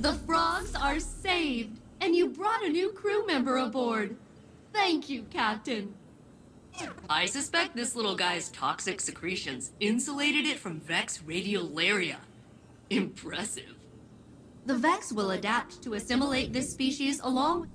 The frogs are saved, and you brought a new crew member aboard. Thank you, Captain. I suspect this little guy's toxic secretions insulated it from Vex radiolaria. Impressive. The Vex will adapt to assimilate this species along